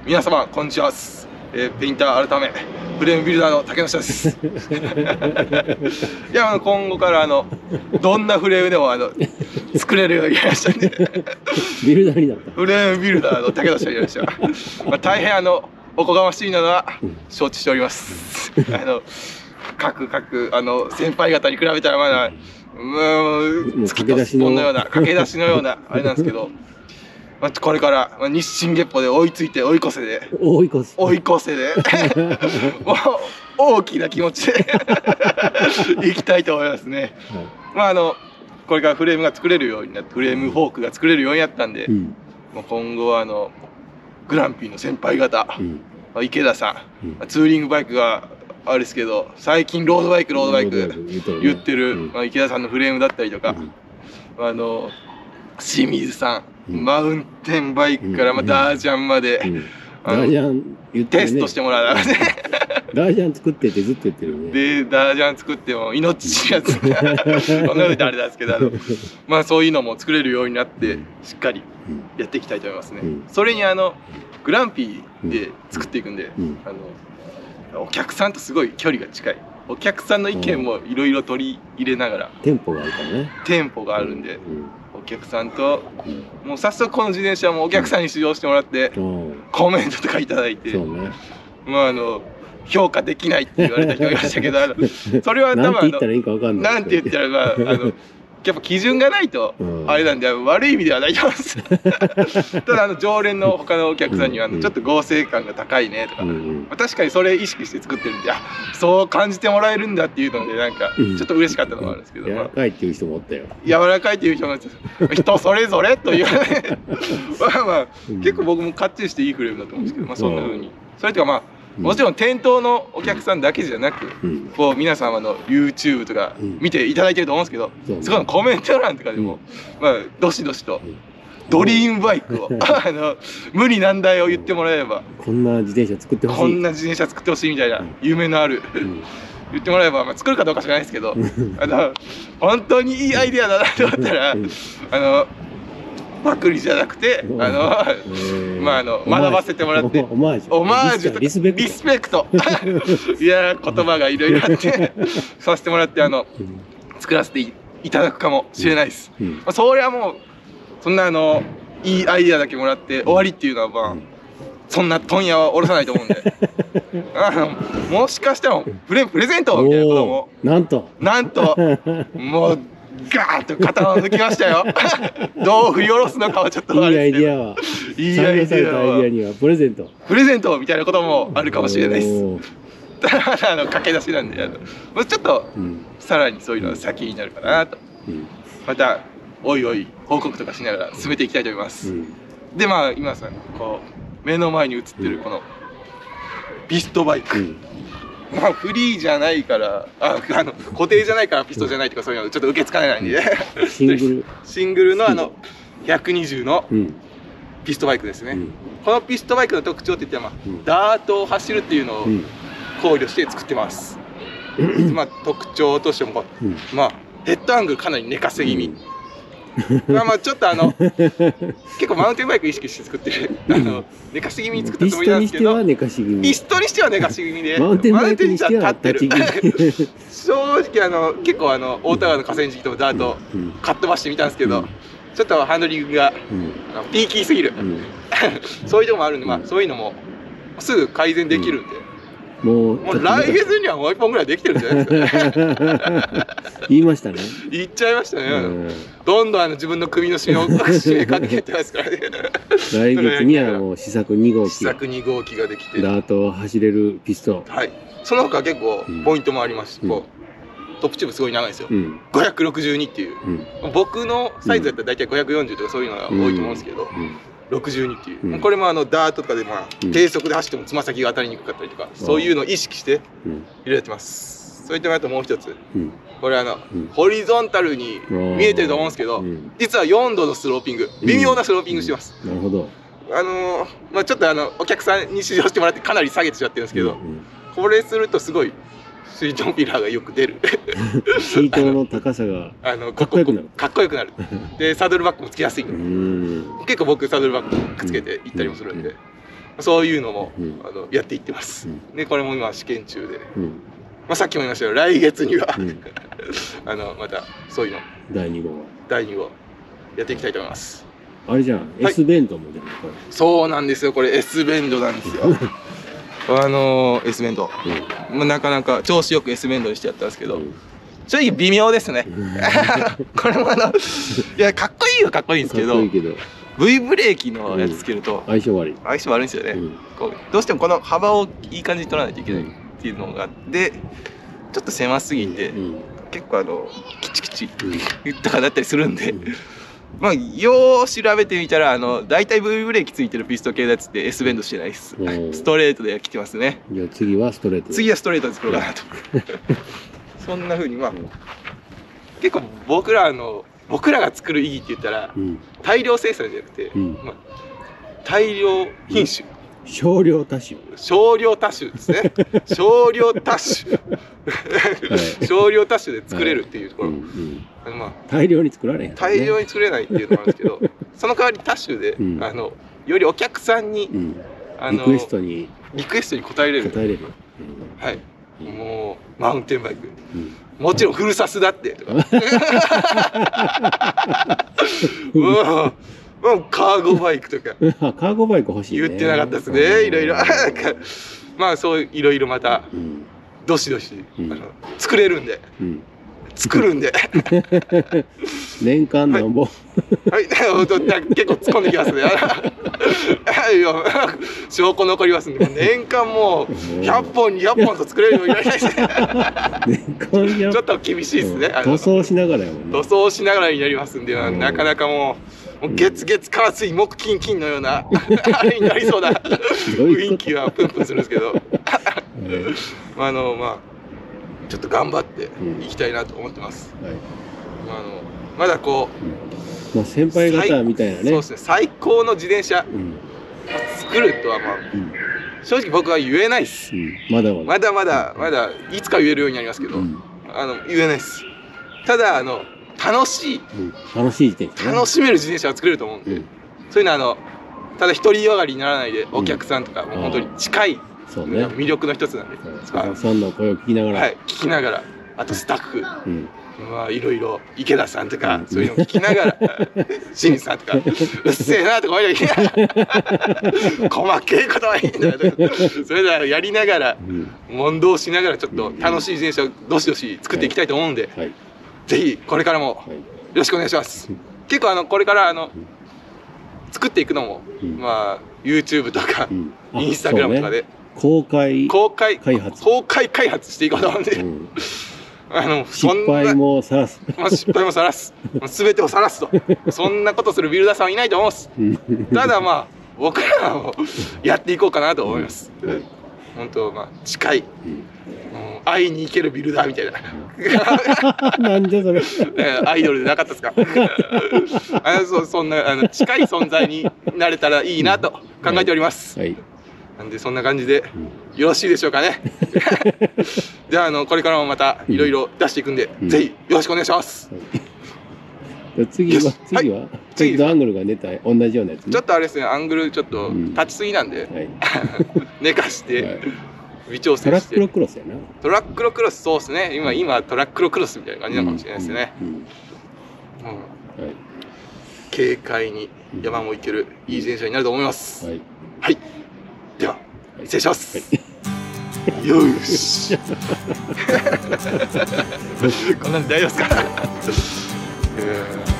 皆様こんにちは。ペインター改めフレームビルダーの竹下です。いや今後からどんなフレームでも作れるようになりましたんでビルダーになった。 フレームビルダーの竹下になりました。大変おこがましいのは承知しております。各先輩方に比べたらまだ駆け出しのようなあれなんですけど。これから日進月歩で追いついて追い越せでもう大きな気持ちでいきたいと思いますね。これからフレームが作れるようになってフレームフォークが作れるようになったんで、もう今後はグランピーの先輩方、池田さん、ツーリングバイクがあれですけど最近ロードバイク言ってる、池田さんのフレームだったりとか、清水さん、マウンテンバイクからダージャンまで、 ダージャン言ってね、 テストしてもらうダージャン作ってってずっと言ってるね。 でダージャン作っても命がつくそんなこと言ってあれなんですけどそういうのも作れるようになってしっかりやっていきたいと思いますね。それにグランピーで作っていくんで、お客さんとすごい距離が近い。お客さんの意見もいろいろ取り入れながら店舗があるからね。 店舗があるんで、お客さんともう早速この自転車もお客さんに試乗してもらってコメントとかいただいて、評価できないって言われた人がいましたけどそれは多分なんて言ったらいいか分かんない。 なんて言ったらやっぱ基準がないとあれなんで悪い意味ではないと思うんですただ常連の他のお客さんにはちょっと合成感が高いねとか、確かにそれ意識して作ってるんでそう感じてもらえるんだっていうのでちょっと嬉しかったのもあるんですけど、 柔らかいっていう人もおったよ。 柔らかいっていう人も人それぞれという結構僕もかっちりしていいフレームだと思うんですけど、そんな風にそれとかもちろん店頭のお客さんだけじゃなく、皆様の YouTube とか見ていただいてると思うんですけど、そこのコメント欄とかでもどしどしとドリームバイクを無理難題を言ってもらえれば、 こんな自転車作ってほしい、 こんな自転車作ってほしいみたいな夢のある言ってもらえば、作るかどうか知らないですけど本当にいいアイデアだなと思ったらパクリじゃなくて学ばせてもらってオマージュとかリスペクトいや言葉がいろいろあってさせてもらって作らせていただくかもしれないです。それはもうそんないいアイデアだけもらって終わりっていうのはそんな問屋は下ろさないと思うんでもしかしたらプレゼントみたいなこともなんともうガーッと肩を抜きましたよどう振り下ろすのかはちょっとあれですけど、 いいアイデアにはプレゼントみたいなこともあるかもしれないです。ただ駆け出しなんでもうちょっとさらにそういうのが先になるかなと、またおいおい報告とかしながら進めていきたいと思います。で今さ目の前に映ってるこのピストバイク、フリーじゃないから固定じゃないからピストじゃないとかそういうのちょっと受け付かないんでシングルの120のピストバイクですね。このピストバイクの特徴って言ってダートを走るっていうのを考慮して作ってます。特徴としてもヘッドアングルかなり寝かせ気味ちょっと結構マウンテンバイク意識して作ってる寝かし気味に作ったつもりなんですけど、ピストにしては寝かし気味でマウンテンにしては立ってる正直結構大田川の河川敷とダートかっ飛ばしてみたんですけど、ちょっとハンドリングがピーキーすぎるそういうとこもあるんで、そういうのもすぐ改善できるんで、もう来月にはもう1本ぐらいできてるんじゃないですか言いましたね。 言っちゃいましたね。どんどん自分の首の締めかけてますからね。 来月にはもう試作2 号機ができてダートを走れるピスト。 その他結構ポイントもありますし、トップチューブすごい長いんですよ。562っていう僕のサイズだったら大体540とかそういうのが多いと思うんですけど、62っていう、これもダートとかで低速で走ってもつま先が当たりにくかったりとか、そういうのを意識して入れてます。それとあともう一つ、これホリゾンタルに見えてると思うんですけど、実は4度のスローピング、微妙なスローピングしてます。 なるほど。 ちょっとお客さんに試乗してもらってかなり下げてしまってるんですけど、これするとすごい水上ピラーがよく出るシートの高さがかっこよくなるでサドルバッグもつけやすい。結構僕サドルバッグくっつけて行ったりもするんで、 そういうのも、やっていってます。でこれも今試験中で、まあ、さっきも言いましたけど来月にはまたそういうの第2号やっていきたいと思います。 あれじゃん、S ベンドも出るの？ そうなんですよ、これ S ベンドなんですよ。S ベンド、なかなか調子よく S ベンドにしてやったんですけど、正直微妙ですね。これもいやかっこいいはかっこいいんですけど、V ブレーキのやつつけると相性悪いんですよね。どうしてもこの幅をいい感じに取らないといけないっていうのがあって、ちょっと狭すぎて結構キチキチとかだったりするんで、まあよう調べてみたらだいたい V ブレーキついてるピスト系のやつって S ベンドしてないです。ストレートで来てますね。 じゃあ次はストレートで作ろうかなと。そんな風にまあ結構僕らが作る意義って言ったら、大量生産じゃなくて、大量品種、少量多種ですね。少量多種で作れるっていうところ、大量に作れないっていうのもあるんですけど、その代わり多種でよりお客さんにリクエストに応えれる。はい、もうマウンテンバイク、もちろんフルサスだってとか、カーゴバイクとか、カーゴバイク欲しいね。言ってなかったですね。いろいろまあそういろいろまたどしどし作れるんで、作るんで。年間なんぼ。はい、結構突っ込んできますね。証拠残りますんで、年間もう100本200本と作れるようになりたいですね。ちょっと厳しいですね。塗装しながらになりますんで、なかなかもう月火水木金金のようなあれになりそうな雰囲気はプンプンするんですけど、まあちょっと頑張っていきたいなと思ってます。まだこう先輩方みたいなね、そうですね、最高の自転車作るとは正直僕は言えないです。まだいつか言えるようになりますけど、言えないです。ただ楽しめる自転車を作れると思うんで、そういうのはただ独りよがりにならないで、お客さんとかもう本当に近い魅力の一つなんで、お客さんの声を聞きながら、あとスタッフ、いろいろ池田さんとかそういうのを聞きながら、清水さんとかうっせえなとか言いながら、細けいことはいいんだよとか、それではやりながら問答しながら、ちょっと楽しい自転車をどしどし作っていきたいと思うんで、ぜひこれからもよろしくお願いします。結構これから作っていくのもYouTube とかInstagram とかで公開開発していこうと思うんで、失敗もさらす、全てをさらすと、そんなことするビルダーさんはいないと思います。ただ僕らもやっていこうかなと思います。本当近い、会いに行けるビルダーみたいな。なんでそれ。アイドルでなかったですか。そんな近い存在になれたらいいなと考えております。なんでそんな感じでよろしいでしょうかね。じゃあこれからもまたいろいろ出していくんで、ぜひよろしくお願いします。次はアングルが同じようなやつ。ちょっとあれですね、アングルちょっと立ちすぎなんで寝かして微調整して。トラックロクロスやな。トラックロクロス、そうですね。今トラックロクロスみたいな感じなのかもしれないですね。軽快に山も行けるいい自転車になると思います。はい。では失礼します。よし。こんなんで大丈夫ですか。